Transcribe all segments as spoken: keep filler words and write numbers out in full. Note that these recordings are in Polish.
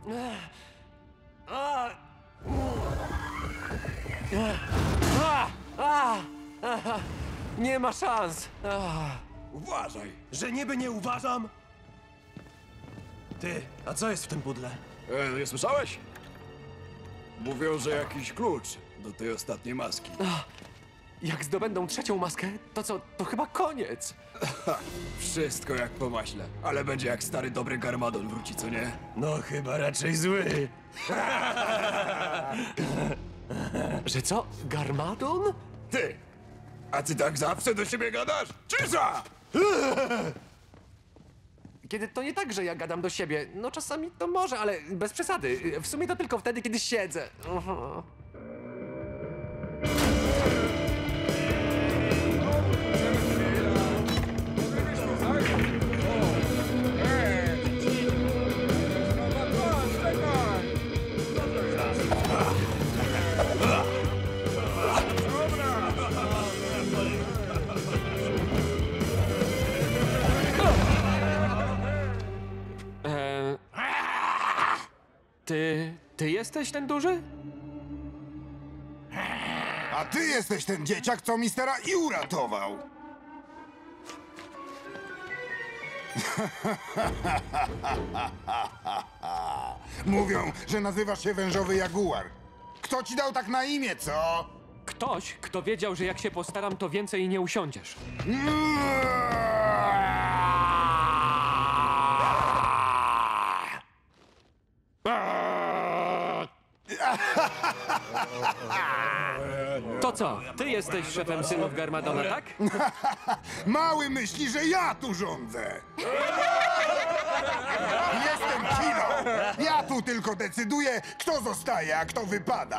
A! A! A! A! Nie ma szans. A! Uważaj, że niby nie uważam. Ty, a co jest w tym pudle? E, nie słyszałeś? Mówią, że jakiś klucz do tej ostatniej maski. Jak zdobędą trzecią maskę, to co, to chyba koniec. Wszystko jak po maśle, ale będzie jak stary dobry Garmadon wróci, co nie? No chyba raczej zły. Że co? Garmadon? Ty! A ty tak zawsze do siebie gadasz? Cisza! Kiedy to nie tak, że ja gadam do siebie. No czasami to może, ale bez przesady. W sumie to tylko wtedy, kiedy siedzę. Aha. Eee, Ty... ty jesteś ten duży? A ty jesteś ten dzieciak, co mistera i uratował. Mówią, że nazywasz się wężowy jaguar. Kto ci dał tak na imię, co? Ktoś, kto wiedział, że jak się postaram, to więcej nie usiądziesz. To co? Ty jesteś szefem synów Garmadona, tak? Mały myśli, że ja tu rządzę. Jestem Kilo. Ja tu tylko decyduję, kto zostaje, a kto wypada.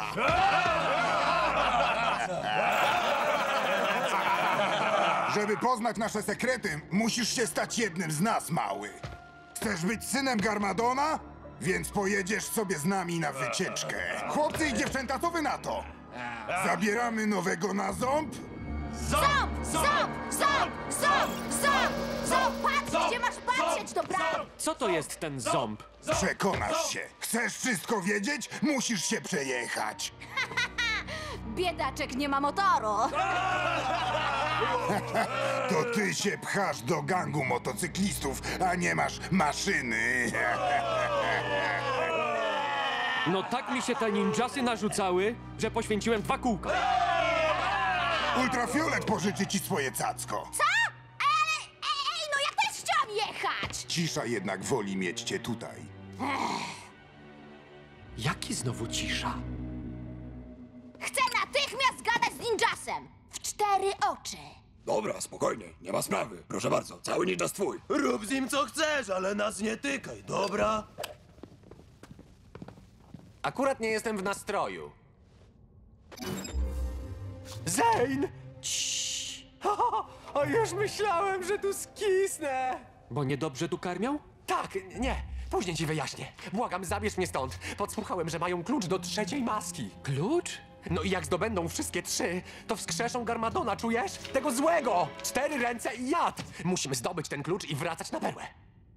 Żeby poznać nasze sekrety, musisz się stać jednym z nas, mały. Chcesz być synem Garmadona? Więc pojedziesz sobie z nami na wycieczkę. Chłopcy i dziewczęta, co wy na to? Zabieramy nowego na ząb? Ząb! Ząb! Ząb! Ząb! Ząb! Ząb! Patrz, gdzie masz patrzeć, dobra? Co to jest ten ząb? Przekonasz się. Chcesz wszystko wiedzieć? Musisz się przejechać. Biedaczek nie ma motoru. To ty się pchasz do gangu motocyklistów, a nie masz maszyny. No tak mi się te ninjasy narzucały, że poświęciłem dwa kółka. Ultrafiolet pożyczy ci swoje cacko. Co? Ale, ej, ej, no ja też chciałam jechać! Cisza jednak woli mieć cię tutaj. Jaki znowu cisza? Chcę natychmiast gadać z ninjasem! W cztery oczy! Dobra, spokojnie, nie ma sprawy. Proszę bardzo, cały ninjas twój. Rób z nim co chcesz, ale nas nie tykaj, dobra? Akurat nie jestem w nastroju. Zane! Ciii. O, już myślałem, że tu skisnę! Bo niedobrze tu karmią? Tak, nie. Później ci wyjaśnię. Błagam, zabierz mnie stąd. Podsłuchałem, że mają klucz do trzeciej maski. Klucz? No i jak zdobędą wszystkie trzy, to wskrzeszą Garmadona, czujesz? Tego złego! Cztery ręce i jad! Musimy zdobyć ten klucz i wracać na perłę.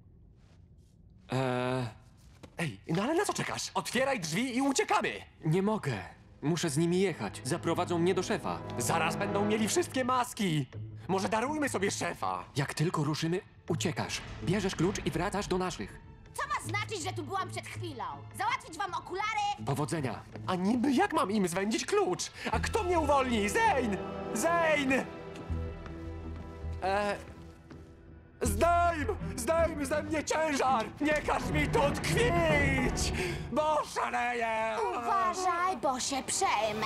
Eee... Ej, no ale na co czekasz? Otwieraj drzwi i uciekamy! Nie mogę. Muszę z nimi jechać. Zaprowadzą mnie do szefa. Zaraz będą mieli wszystkie maski! Może darujmy sobie szefa! Jak tylko ruszymy, uciekasz. Bierzesz klucz i wracasz do naszych. Co ma znaczyć, że tu byłam przed chwilą? Załatwić wam okulary? Powodzenia. A niby jak mam im zwędzić klucz? A kto mnie uwolni? Zane! Zane! Eee... Zdejm! Zdejm ze mnie ciężar! Nie każ mi tu tkwić! Bo szaleję! Uważaj, bo się przejmę.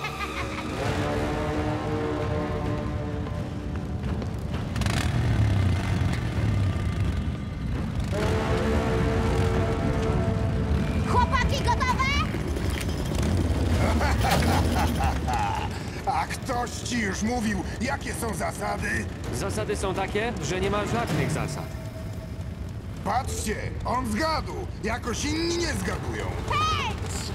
Chłopaki gotowe? A ktoś ci już mówił, jakie są zasady? Zasady są takie, że nie ma żadnych zasad. Patrzcie, on zgadł. Jakoś inni nie zgadują. Pędź!